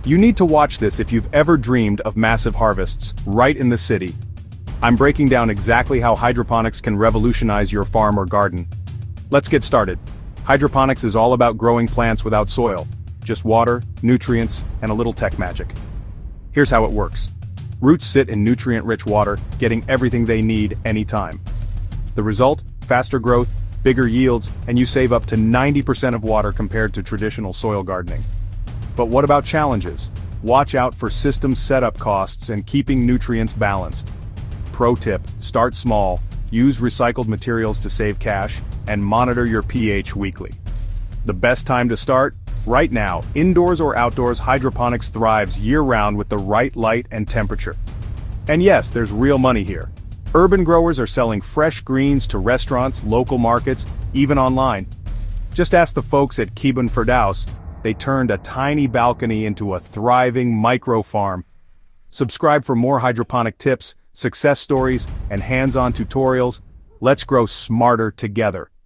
You need to watch this if you've ever dreamed of massive harvests, right in the city. I'm breaking down exactly how hydroponics can revolutionize your farm or garden. Let's get started. Hydroponics is all about growing plants without soil, just water, nutrients, and a little tech magic. Here's how it works. Roots sit in nutrient-rich water, getting everything they need anytime. The result? Faster growth, bigger yields, and you save up to 90% of water compared to traditional soil gardening. But what about challenges? Watch out for system setup costs and keeping nutrients balanced. Pro tip, start small, use recycled materials to save cash, and monitor your pH weekly. The best time to start? Right now, indoors or outdoors, hydroponics thrives year-round with the right light and temperature. And yes, there's real money here. Urban growers are selling fresh greens to restaurants, local markets, even online. Just ask the folks at Kebun Firdaus. They turned a tiny balcony into a thriving micro-farm. Subscribe for more hydroponic tips, success stories, and hands-on tutorials. Let's grow smarter together.